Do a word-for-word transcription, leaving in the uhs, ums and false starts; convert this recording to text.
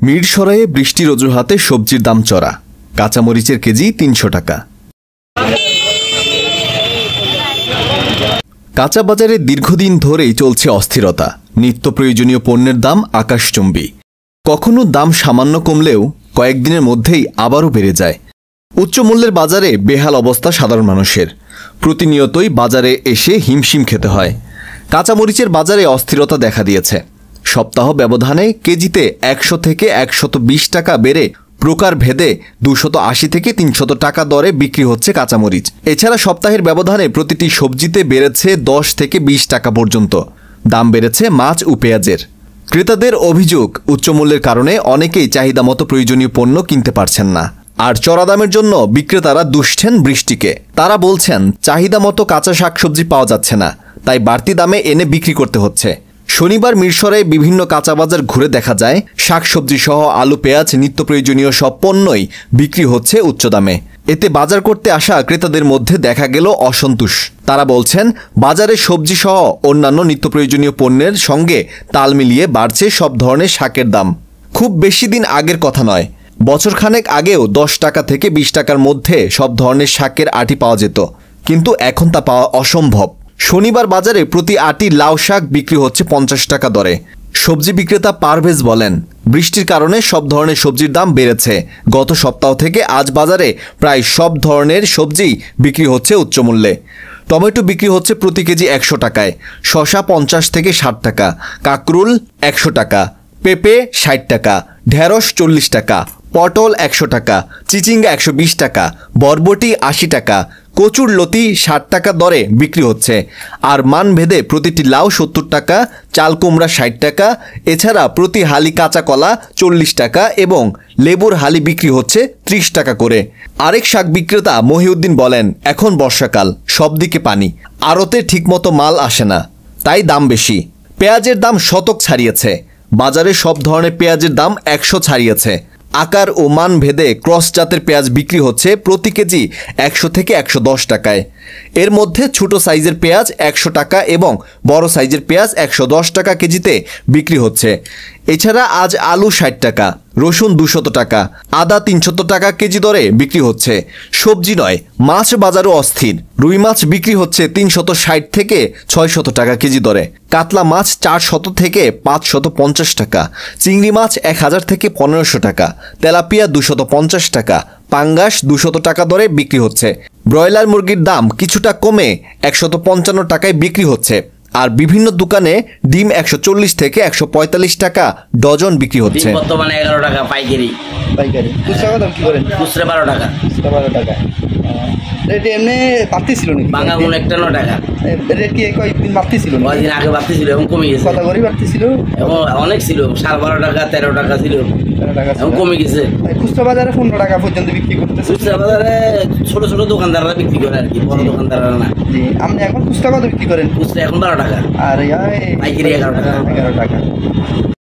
মিরসরাইয়ে বৃষ্টির অজুহাতে সবজির দাম চড়া, কাঁচামরিচের কেজি তিনশো টাকা। কাঁচা বাজারে দীর্ঘদিন ধরেই চলছে অস্থিরতা। নিত্য প্রয়োজনীয় পণ্যের দাম আকাশচুম্বী। কখনো দাম সামান্য কমলেও কয়েকদিনের মধ্যেই আবারও বেড়ে যায়। উচ্চ মূল্যের বাজারে বেহাল অবস্থা সাধারণ মানুষের। প্রতিনিয়তই বাজারে এসে হিমশিম খেতে হয়। কাঁচামরিচের বাজারে অস্থিরতা দেখা দিয়েছে। সপ্তাহ ব্যবধানে কেজিতে একশো থেকে একশত বিশ টাকা বেড়ে প্রকার ভেদে দুশত আশি থেকে তিনশত টাকা দরে বিক্রি হচ্ছে কাঁচামরিচ। এছাড়া সপ্তাহের ব্যবধানে প্রতিটি সবজিতে বেড়েছে দশ থেকে বিশ টাকা পর্যন্ত। দাম বেড়েছে মাছ ও পেঁয়াজের। ক্রেতাদের অভিযোগ, উচ্চমূল্যের কারণে অনেকেই চাহিদা মতো প্রয়োজনীয় পণ্য কিনতে পারছেন না। আর চড়া দামের জন্য বিক্রেতারা দুষছেন বৃষ্টিকে। তারা বলছেন চাহিদা মতো কাঁচা শাকসবজি পাওয়া যাচ্ছে না, তাই বাড়তি দামে এনে বিক্রি করতে হচ্ছে। শনিবার মিরসরাইয়ে বিভিন্ন কাঁচা বাজার ঘুরে দেখা যায় শাকসবজি সহ আলু, পেঁয়াজ, নিত্য প্রয়োজনীয় সব পণ্যই বিক্রি হচ্ছে উচ্চ দামে। এতে বাজার করতে আসা ক্রেতাদের মধ্যে দেখা গেল অসন্তোষ। তারা বলছেন বাজারে সবজি সহ অন্যান্য নিত্য প্রয়োজনীয় পণ্যের সঙ্গে তাল মিলিয়ে বাড়ছে সব ধরনের শাকের দাম। খুব বেশি দিন আগের কথা নয়, বছরখানেক আগেও দশ টাকা থেকে বিশ টাকার মধ্যে সব ধরনের শাকের আটি পাওয়া যেত, কিন্তু এখন তা পাওয়া অসম্ভব। শনিবার বাজারে প্রতি আটি লাউ শাক বিক্রি হচ্ছে পঞ্চাশ টাকা দরে। সবজি বিক্রেতা পারভেজ বলেন, বৃষ্টির কারণে সব ধরনের সবজির দাম বেড়েছে। গত সপ্তাহ থেকে আজ বাজারে প্রায় সব ধরনের সবজি বিক্রি হচ্ছে উচ্চমূল্যে। টমেটো বিক্রি হচ্ছে প্রতি কেজি একশো টাকায়, শসা পঞ্চাশ থেকে ষাট টাকা, কাকরুল একশো টাকা, পেঁপে ষাট টাকা, ঢেঁড়স চল্লিশ টাকা, পটল একশো টাকা, চিচিঙ্গা একশো বিশ টাকা, বরবটি আশি টাকা, কচুর লতি ষাট টাকা দরে বিক্রি হচ্ছে। আর মানভেদে প্রতিটি লাউ সত্তর টাকা, চাল কুমড়া ষাট টাকা। এছাড়া প্রতি হালি কাঁচা কলা চল্লিশ টাকা এবং লেবুর হালি বিক্রি হচ্ছে ত্রিশ টাকা করে। আরেক শাক বিক্রেতা মহিউদ্দিন বলেন, এখন বর্ষাকাল, সব দিকে পানি, আড়তে ঠিকমতো মাল আসে না, তাই দাম বেশি। পেঁয়াজের দাম শতক ছাড়িয়েছে। বাজারে সব ধরনের পেঁয়াজের দাম একশো ছাড়িয়েছে। আকার ও মান ভেদে ক্রস জাতের পেঁয়াজ বিক্রি হচ্ছে প্রতি কেজি একশো থেকে একশো দশ টাকায়। এর মধ্যে ছোট সাইজের পেঁয়াজ একশো টাকা এবং বড় সাইজের পেঁয়াজ একশো দশ টাকা কেজিতে বিক্রি হচ্ছে। এছাড়া আজ আলু ষাট টাকা, রসুন দুশত টাকা, আদা তিনশত টাকা কেজি দরে বিক্রি হচ্ছে। সবজি নয়, মাছ বাজারও অস্থির। রুই মাছ বিক্রি হচ্ছে তিনশত ষাট থেকে ছয়শত টাকা কেজি দরে, কাতলা মাছ চারশত থেকে পাঁচশত পঞ্চাশ টাকা, চিংড়ি মাছ এক হাজার থেকে পনেরোশো টাকা, তেলাপিয়া দুশত পঞ্চাশ টাকা, পাঙ্গাস দুশত টাকা দরে বিক্রি হচ্ছে। ব্রয়লার মুরগির দাম কিছুটা কমে একশত পঞ্চান্ন টাকায় বিক্রি হচ্ছে। আর বিভিন্ন দোকানে ডিম একশো চল্লিশ থেকে একশো পঁয়তাল্লিশ টাকা ডজন বিক্রি হচ্ছে। বর্তমানে এগারো টাকা পাইকারি। পাইকারি খুচরা দাম কি করেন? খুচরা বারো টাকা। বারো টাকা। রেট এমনি বাড়তি ছিল নাকি? বাঙা গুণ একটা ন টাকা। রেট কি কয়েকদিন বাড়তি ছিল? কয়েকদিন আগে বাড়তি ছিল এবং কমে গেছে। কত করে বাড়তি ছিল? এবং অনেক ছিল, সাড়ে বারো টাকা তেরো টাকা ছিল, এবং কমে গেছে। খুচরা বাজারে পনেরো টাকা পর্যন্ত বিক্রি করতেছে। খুচরা বাজারে ছোট ছোট দোকানদাররা বিক্রি করে আর কি, বড় দোকানদাররা না। আপনি এখন খুচরা কত বিক্রি করেন? খুচরা এখন বারো টাকা আর পাইকারি এগারো টাকা। এগারো টাকা।